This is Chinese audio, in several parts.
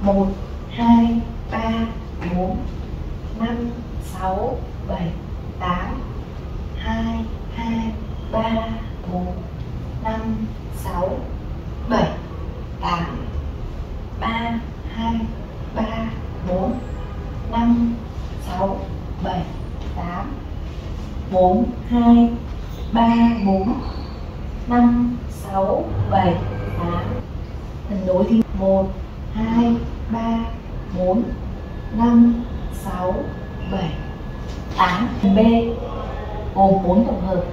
1 2 3 4 5 6 7 8 2 2 3 4 5 6 7 8 3 2 3 4 5 6 7 8 4 2 3 4 5 6 7 8. Lần đối thì 1 2 3 4 5 6 7 8. Phần B gồm 4 tổng hợp.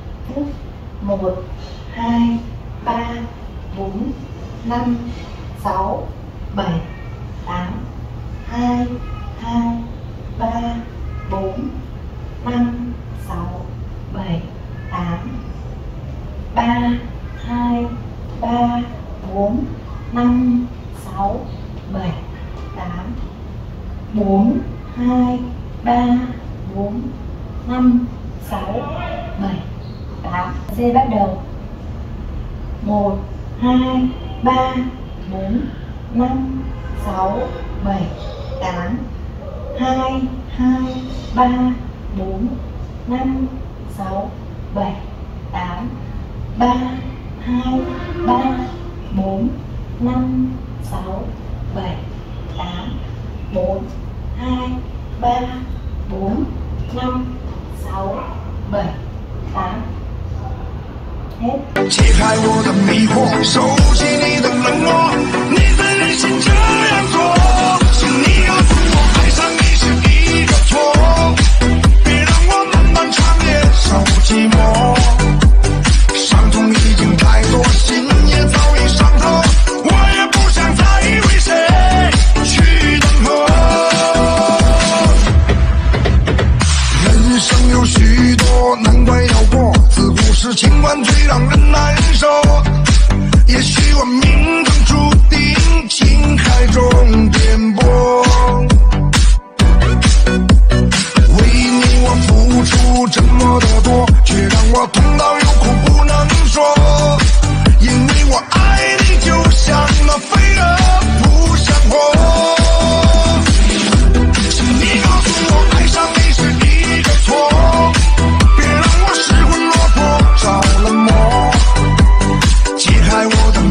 1 2 3 4 5 6 7 8 2 2 3 4 5 6 7 8 3 2 3 4 5 6 7 8 4 2 3 4 5 6 7 8. C bắt đầu. 1 2 3 4 5 6 7 8 2 2 3 4 5 6 7 8 3 2 3 4 5 6 7 8 4 2 3 4 5 6 7 8. Hết. 解开我的迷惑，收起你的冷落，你的任性这样做，请你告诉我，爱上你是一个错，别让我漫漫长夜受寂寞，伤痛已经太多，心也早已伤透，我也不想再为谁去等候。人生有许多难关要过，自古是情关最让人难受，也许我命中注定情海中颠簸，为你我付出这么的多，却让我痛到有苦不能说，因为我爱你就像那飞蛾扑向火，请你告诉我，爱上你是一个错，别让我失魂落魄着了魔，解开我的